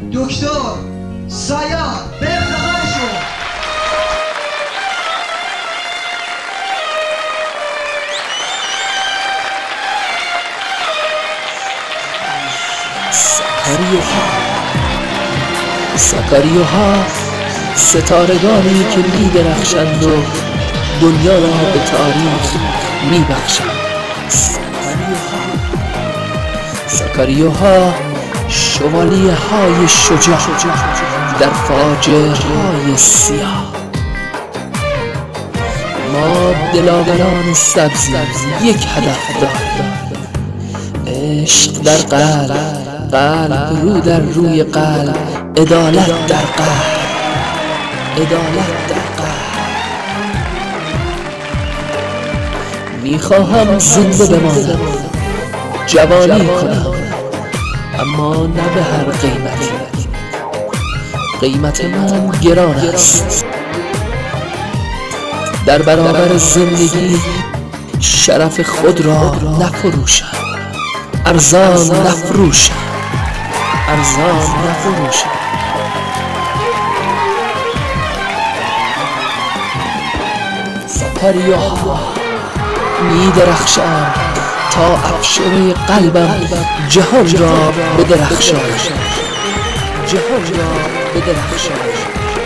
دکتر سیاد به افتخارشون. سکاریوها ستارگانی که می درخشند و دنیا را به تاریخ می بخشند. سکاریوها شوالیه های شجاع در فاجعه های سیاه. ما دلاوران سبزی یک هدف داریم: عشق در قلب رو در روی قلب، عدالت در قلب، عدالت در قلب. میخواهم زنده بمانم، جوانی کنم، اما نه به هر قیمتی. قیمت من گران است. در برابر زندگی شرف خود را نفروشم، ارزان نفروشم، ارزان نفروشم. سکاریوها می درخشم تا افشاره قلبم جهان را بدرخشاند، جهان را بدرخشاند.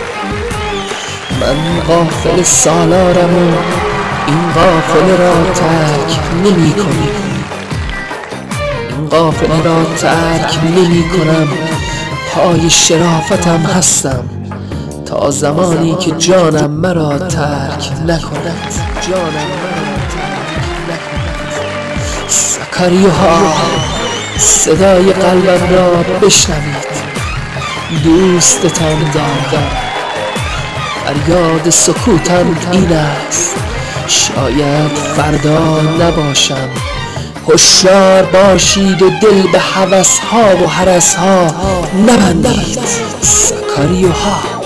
من غافل سالارم و این قافله را ترک نمی کنم، این قافله را ترک نمی کنم. پای شرافتم هستم تا زمانی که جانم مرا ترک نکند، جانم مرا ترک نکند. سکاریوها صدای قلبم را بشنوید، دوستتان دارم. فریاد سکوتم این است: شاید فردا نباشم. هوشیار باشید و دل به هوس‌ها و هرس‌ها نبندید. سکاریوها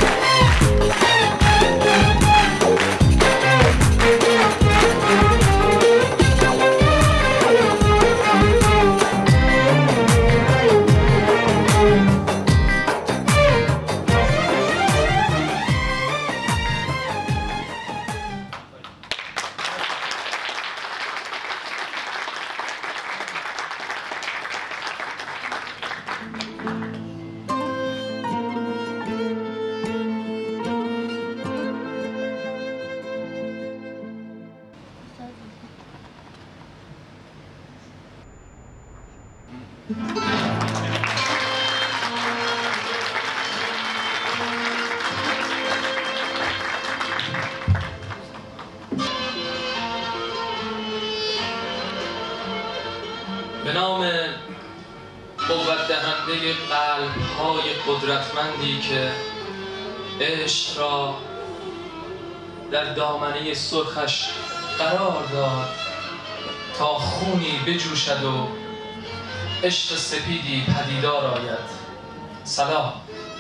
به نام قوت دهنده قلب‌های قدرتمندی که عشق را در دامنه سرخش قرار داد تا خونی بجوشد و عشق سپیدی پدیدار آید. سلام،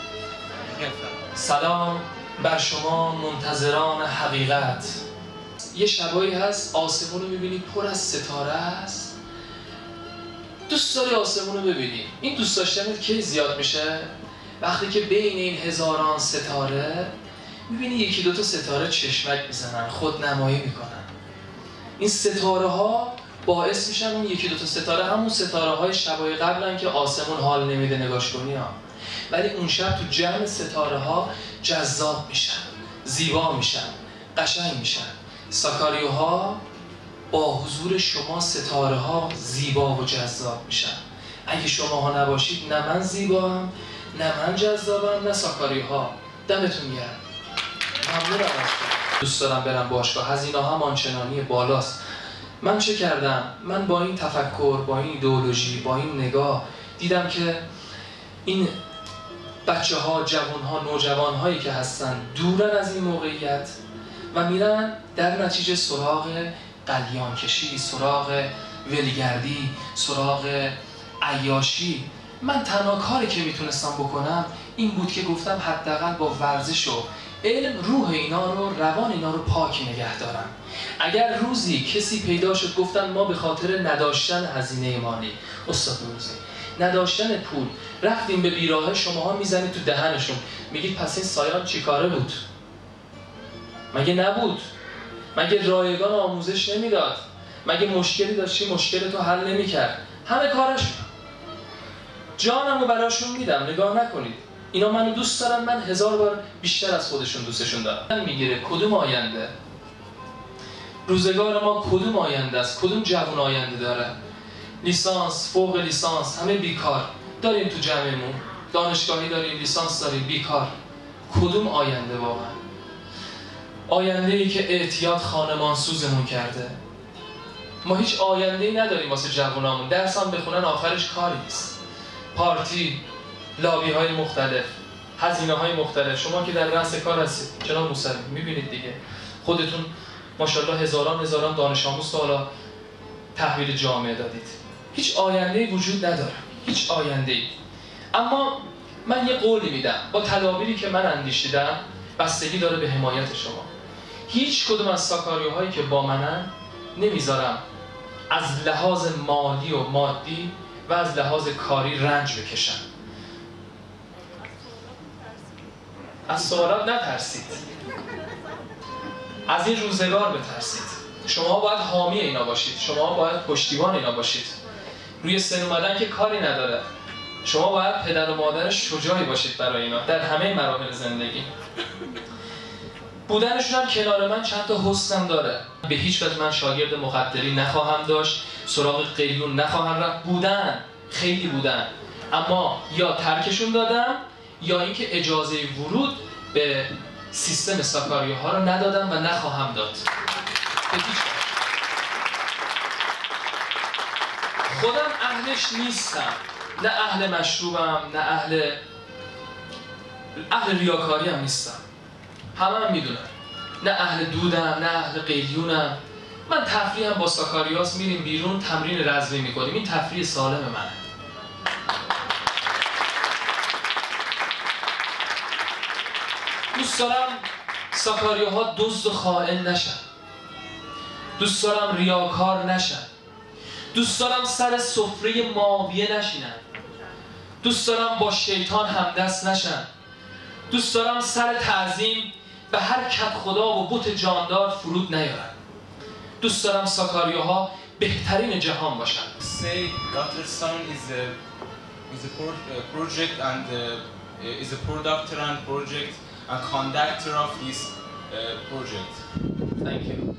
سلام بر شما منتظران حقیقت. یه شبایی هست آسمون رو میبینی پر از ستاره است، دوست داری آسمون رو ببینی. این دوست داشتنت کی زیاد میشه؟ وقتی که بین این هزاران ستاره میبینی یکی دوتا ستاره چشمک میزنن، خود نمایی میکنن. این ستاره ها باعث میشن اون یکی دوتا ستاره همون ستاره های شبای قبلن که آسمون حال نمیده نگاش کنی ها. ولی اون شب تو جمع ستاره ها جذاب میشن، زیبا میشن، قشنگ میشن. سکاریوها با حضور شما ستاره ها زیبا و جذاب میشن. اگه شما ها نباشید نه من زیبام، نه من جذابم، نه سکاریوها. دمتون گرم. ممنونم ازتون. دوست دارم برم باشگاه، هزینه ها آنچنانی بالاست. من چه کردم؟ من با این تفکر، با این ایدئولوژی، با این نگاه دیدم که این بچه ها، جوان ها، نوجوان هایی که هستن دورن از این موقعیت و میرن در نتیجه سراغ قلیان کشی، سراغ ولیگردی، سراغ عیاشی. من تنها کاری که میتونستم بکنم این بود که گفتم حداقل با ورزش و علم روح اینا رو، روان اینا رو پاک نگه دارم. اگر روزی کسی پیدا شد گفتن ما به خاطر نداشتن هزینه مالی، استاد روزی نداشتن پول. رفتیم به بیراهه، شماها میزنید تو دهنشون میگید پس این سایان چی کاره بود؟ مگه نبود؟ مگه رایگان آموزش نمیداد؟ مگه مشکلی داشتی مشکلتو حل نمیکرد؟ همه کارش جانمو براشون میدم، نگاه نکنید. اینا منو دوست دارن، من 1000 بار بیشتر از خودشون دوستشون دارم. میگیره کدوم آینده؟ روزگار ما کدوم آینده است؟ کدوم جوان آینده داره؟ لیسانس، فوق لیسانس، همه بیکار داریم تو جمعمون. دانشگاهی داریم، لیسانس داریم، بیکار. کدوم آینده واقعا؟ آینده‌ای که اعتیاد خانمان سوزمون کرده. ما هیچ آینده‌ای نداریم واسه جوانامون. درس هم بخونن آخرش کاری نیست. پارتی، لابی‌های مختلف، هزینه‌های مختلف. شما که در رأس کار هستید جناب موسوی، می‌بینید دیگه. خودتون ماشاءالله هزاران دانش آموز تا حالا تحویل جامعه دادید. هیچ آینده‌ای وجود نداره. هیچ آینده‌ای. اما من یه قولی میدم با تدابیری که من اندیشیدم، بستگی داره به حمایت شما. هیچ کدوم از ساکاریوهایی که با منن نمیذارم از لحاظ مالی و مادی و از لحاظ کاری رنج بکشن. از سوالات نترسید، از این روزگار بترسید. شما باید حامی اینا باشید، شما باید پشتیبان اینا باشید. روی سن اومدن که کاری نداره. شما باید پدر و مادر شجاعی باشید برای اینا در همه مراحل زندگی. بودنشون هم کنار من چند تا حسنم داره. به هیچ وجه من شاگرد مخدری نخواهم داشت، سراغ قلیون نخواهم رفت. بودن، خیلی بودن، اما یا ترکشون دادم یا اینکه اجازه ورود به سیستم ساکاریوها رو ندادم و نخواهم داد. به هیچ وجه. خودم اهلش نیستم، نه اهل مشروبم، نه اهل ریاکاری هم نیستم. همه میدونن. نه اهل دودم، نه اهل قلیونم. من تفریحم با ساکاریاس، میریم بیرون تمرین رزمی میکنیم. این تفریح سالم منه. دوست دارم ساکاریوها دزد و خائن نشن. دوست دارم ریاکار نشن. دوست دارم سر سفره ماویه نشینن. دوست دارم با شیطان همدست نشن. دوست دارم سر تعظیم به هر کت خدا و بت جاندار فرود نیارن. دوست دارم ساکاریوها بهترین جهان باشن. Say Dr. Sun is a project and is a producer and project and conductor of this project. Thank you.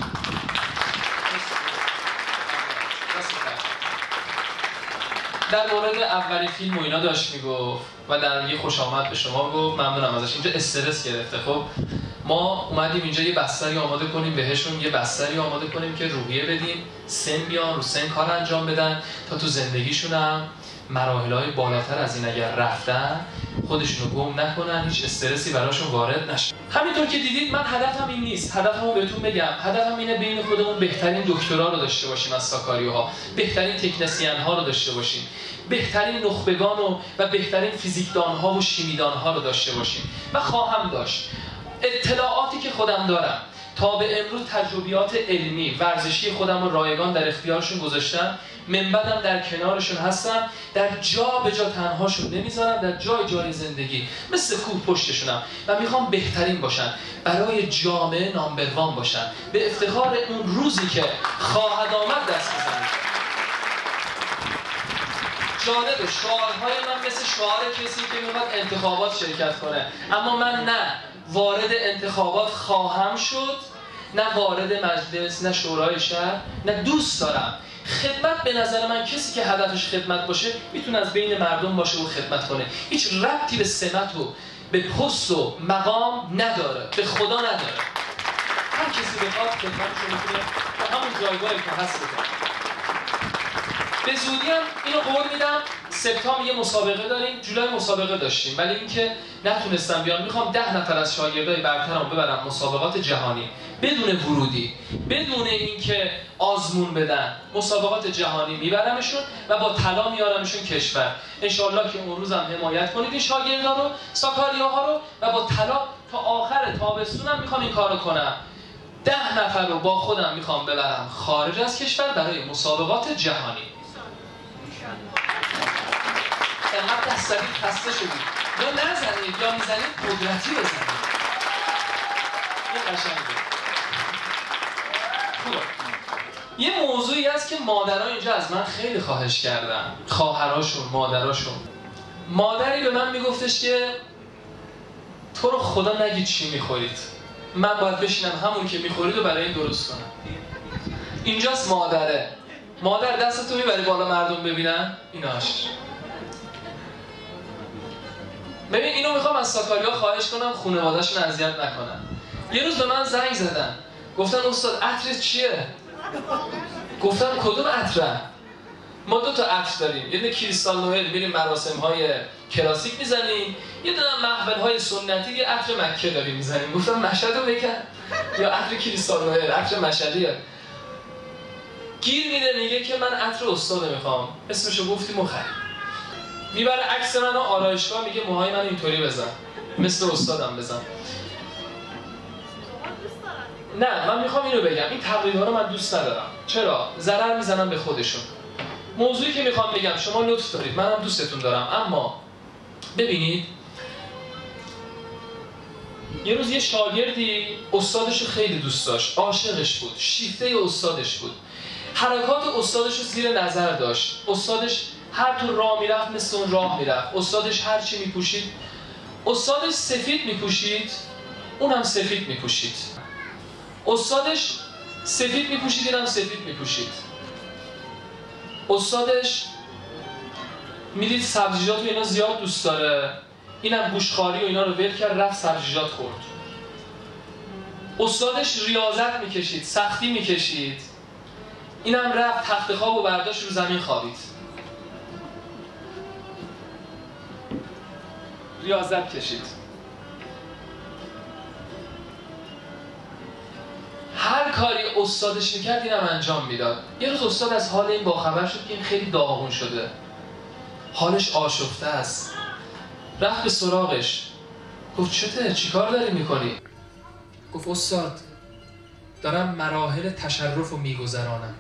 در مورد اولین فیلم و اینا داشت میگفت و در یه خوش آمد به شما گفت. ممنونم ازش. اینجا استرس گرفته. خب ما اومدیم اینجا یه بستری آماده کنیم بهشون، یه بستری آماده کنیم که روحیه بدیم، سن بیان رو سن کار انجام بدن تا تو زندگیشون هم مراحل‌های بالاتر از این اگر رفتن خودشونو گم نکنن، هیچ استرسی براشون وارد نشه. همینطور که دیدید من هدفم این نیست. هدفمو بهتون بگم. هدفم اینه بین خودمون بهترین دکترا رو داشته باشیم از ساکاریوها، بهترین تکنسین ها رو داشته باشیم، بهترین نخبگان و بهترین فیزیکدان ها و شیمیدان ها رو داشته باشیم و خواهم داشت. اطلاعاتی که خودم دارم تا به امروز تجربیات علمی ورزشی خودم رو رایگان در اختیارشون گذاشتم. منبعدم در کنارشون هستم، در جا به جا تنهاشون نمیذارم، در جای جای زندگی مثل کوه پشتشونم و میخوام بهترین باشن، برای جامعه نامبر وان باشن، به افتخار اون روزی که خواهد آمد دست بزنید. جالب شعارهای من مثل شعار کسی که میخواد انتخابات شرکت کنه، اما من نه وارد انتخابات خواهم شد، نه وارد مجلس، نه شورای شهر، نه دوست دارم. خدمت به نظر من کسی که هدفش خدمت باشه میتونه از بین مردم باشه و خدمت کنه. هیچ ربطی به سمت و به پست و مقام نداره، به خدا نداره. هر کسی بخواد خدمتشو میتونه تا همون جایگاهی که هست بکنه. به زودی هم اینو قول میدم. سپتامبر یه مسابقه داریم، جولای مسابقه داشتیم، ولی اینکه نتونستم بیان. میخوام 10 نفر از شاگردای برترم ببرم مسابقات جهانی بدون ورودی، بدون اینکه آزمون بدن. مسابقات جهانی میبرمشون و با طلا میارمشون کشور. انشالله که اون روزم حمایت کنید این شاگردان رو، ساکاریوها رو، و با طلا تا آخر تابستونم میخوام این کارو کنم. 10 نفر رو با خودم میخوام ببرم خارج از کشور برای مسابقات جهانی. انقدر دستگی خسته شدید یا نزنید یا میزنید قدرتی بزنید. این قشنگه. خوبه. یه موضوعی هست که مادرها اینجا از من خیلی خواهش کردن، خواهراشون، مادراشون. مادری به من میگفتش که تو رو خدا نگید چی میخورید، من باید بشینم همون که میخورید رو برای این درست کنم. اینجاست مادره. مادر دستتو میبری بالا مردم ببینن ایناش. ببین اینو میخوام از ساکاریا خواهش کنم خانواده‌شون اذیت نکنن. یه روز به من زنگ زدن گفتن استاد عطر چیه؟ گفتم کدوم عطره؟ ما 2 تا عطر داریم، یه دونه کریستال نوئل میریم مراسم‌های کلاسیک میزنیم، یه دونه محفل‌های سنتی یه عطر مکه داریم میزنیم. گفتم مشهدو بگن یا عطر کریستال نوئل؟ عطر مشهدیه. گیر میده میگه که من عطر استاد میخوام، اسمشو گفتیم و خرید. میبره عکس منو آرایشگاه میگه موهای من اینطوری بزن مثل استادم بزن. نه من میخوام اینو بگم، این تقلیدها رو من دوست ندارم. چرا؟ ضرر میزنم به خودشون. موضوعی که میخوام بگم شما لطف دارید، منم دوستتون دارم، اما ببینید یه روز یه شاگردی استادش رو خیلی دوست داشت، عاشقش بود، شیفته استادش بود، حرکات استادش رو زیر نظر داشت. استادش هر تو راه میرفت مثل اون راه میرفت. استادش هر چی میپوشید، استادش سفید میپوشید اونم سفید میپوشید. استادش سفید میپوشید اینم سفید میپوشید. استادش میدید سبزیجات و اینا زیاد دوست داره، اینم گوشخواری و اینا رو ول کرد رفت سبزیجات خورد. استادش ریاضت میکشید، سختی میکشید، اینم رفت تخت خواب و برداشت رو زمین خوابید. ریاضت کشید. هر کاری استادش میکرد اینم انجام میداد. یه روز استاد از حال این باخبر شد که این خیلی داغون شده، حالش آشفته است. رفت به سراغش، گفت چته؟ چی کار داری میکنی؟ گفت استاد دارم مراحل تشرف رو میگذرانم.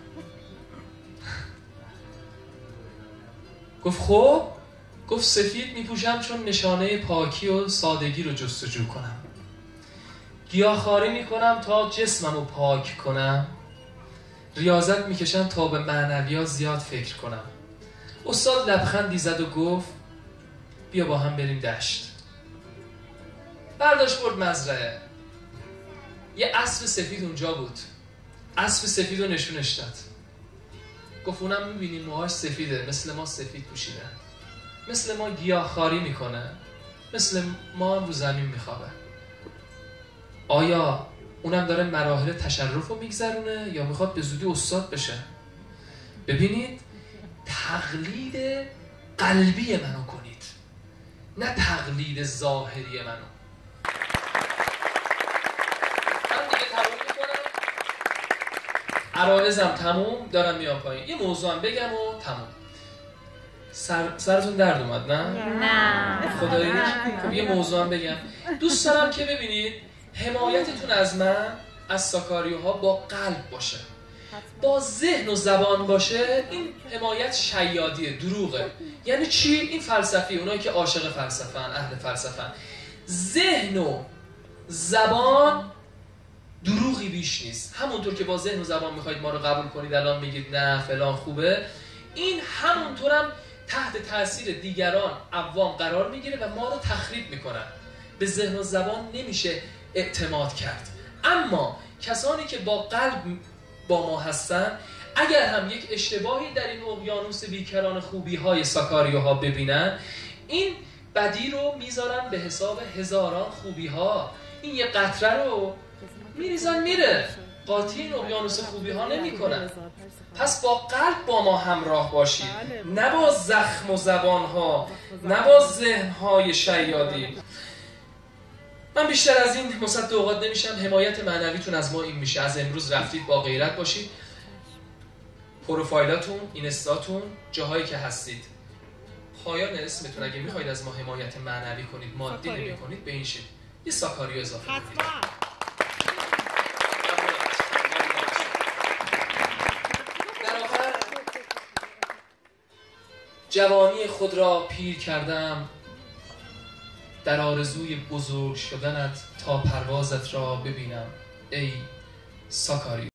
گفت خب؟ گفت سفید میپوشم چون نشانه پاکی و سادگی رو جستجو کنم، گیاهخواری میکنم تا جسمم رو پاک کنم، ریاضت میکشم تا به معنویات زیاد فکر کنم. استاد لبخندی زد و گفت بیا با هم بریم دشت. برداشت برد مزرعه. یه اسب سفید اونجا بود، اسب سفید رو نشونش داد. گفت اونم میبینی موهاش سفیده، مثل ما سفید پوشیده، مثل ما گیاهخواری میکنه، مثل ما هم رو زمین میخوابه. آیا اونم داره مراحل تشرف رو میگذرونه یا میخواد به زودی استاد بشه؟ ببینید تقلید قلبی منو کنید، نه تقلید ظاهری منو. من دیگه تموم میکنم، عرایزم تموم، دارم میام پایین. یه موضوع هم بگم و تموم. سرتون درد اومد نه؟ نه خدایی؟ خب یه موضوع هم بگم. دوست دارم که ببینید حمایتتون از من، از ساکاریوها با قلب باشه، با ذهن و زبان باشه. این حمایت شیادیه، دروغه. یعنی چی؟ این فلسفی، اونایی که عاشق فلسفه‌ان، اهل فلسفه‌ان، ذهن و زبان دروغی بیش نیست. همونطور که با ذهن و زبان میخواید ما رو قبول کنید، الان میگید نه فلان خوبه، این همونطورم تحت تاثیر دیگران عوام قرار میگیره و ما رو تخریب میکنن. به ذهن و زبان نمیشه اعتماد کرد. اما کسانی که با قلب با ما هستن، اگر هم یک اشتباهی در این اقیانوس بیکران خوبی های ساکاریوها ببینن، این بدی رو میذارن به حساب هزاران خوبی ها. این یه قطره رو میریزن میره، قاطی این اقیانوس خوبی ها نمی کنن. پس با قلب با ما همراه باشید، نه با زخم و زبان ها، نه با ذهن های شیادی. من بیشتر از این مصد اوقات نمیشم. حمایت معنویتون از ما این میشه، از امروز رفتید با غیرت باشید. پروفایلاتون، اینستاتون، جاهایی که هستید، پایان اسمتون اگه میخواید از ما حمایت معنوی کنید، مادی نمی کنید، به این شید یه ساکاریو اضافه کنید. جوانی خود را پیر کردم در آرزوی بزرگ شدنت تا پروازت را ببینم ای ساکاریو.